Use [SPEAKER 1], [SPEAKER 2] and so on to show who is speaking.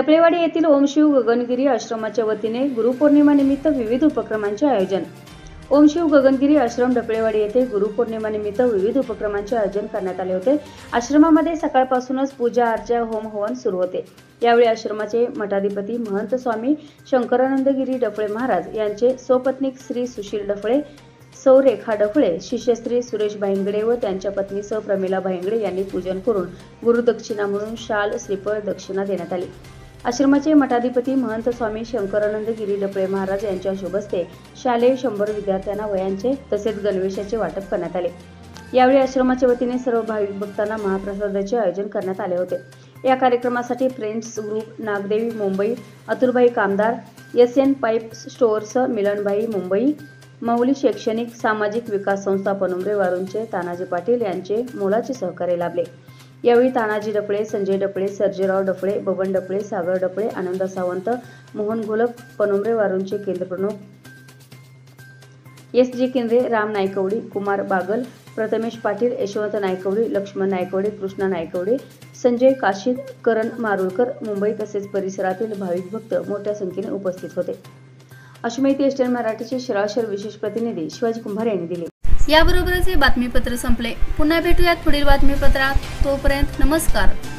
[SPEAKER 1] डपळेवाडी येथील ओम शिव गगनगिरी आश्रमाच्या वतीने गुरुपौर्णिमा निमित्त विविध उपक्रमांचे आयोजन। ओम शिव गगनगिरी आश्रम डपळेवाडी येथे गुरुपौर्णिमा निमित्त विविध उपक्रमांचे आयोजन करण्यात आले होते। आश्रमामध्ये सकाळपासूनच पूजा अर्चा होम हवन सुरू होते। यावेळी आश्रमाचे मठाधिपती महंत स्वामी शंकरानंद गिरी डफळे महाराज यांचे सौपत्नीक श्री सुशील डफळे, सौ रेखा डफळे, शिष्यश्री सुरेश भाईंगडे व त्यांच्या पत्नी सौ प्रमिला भाईंगडे यांनी पूजन करून गुरुदक्षिणा म्हणून शाल, श्रीफळ दक्षिणा देण्यात आली। आश्रमाचे मठाधिपती महंत स्वामी शंकरानंद गिरी डफळे महाराज यांच्या शुभ हस्ते शालेय 100 विद्यार्थ्यांना वयांचे तसेच गणवेशाचे वाटप करण्यात आले। यावेळी आश्रमाच्या वतीने सर्व भाविक भक्तांना महाप्रसादाचे आयोजन करण्यात आले होते। या कार्यक्रमासाठी friends group Nagdevi Mumbai, Atulbhai Kamdar, SN pipe stores Milanbhai Mumbai, Mauli शैक्षणिक सामाजिक विकास संस्था पनुमरे वारूंचे तानाजी पाटील यांचे मोलाचे सहकार्य लाभले। यावेळी तानाजी डफळे, संजय डफळे, सर्जेराव डफळे, बबन डफळे, सागर डफळे, आनंद सावंत, मोहन घोलप, पनुमरे वारूंचे केंद्रप्रमुख SG केंद्रे, राम नायकवडी, कुमार बागल, प्रथमेश पाटील, यशवंत नायकवडी, लक्ष्मण नायकवडी, कृष्णा नायकवडी, संजय काशीद, करण मारुळकर, मुंबई तसेच परिसरातील भाविक भक्त मोठ्या संख्येने उपस्थित होते। अशी माहिती एस्टेन मराठीचे शिराळशहर विशेष प्रतिनिधी शिवाजी कुंभार यांनी दिली।
[SPEAKER 2] याबरोबरच हे बातमीपत्र संपले। पुन्हा भेटूयात पुढील बातमीपत्रात। तोपर्यंत नमस्कार।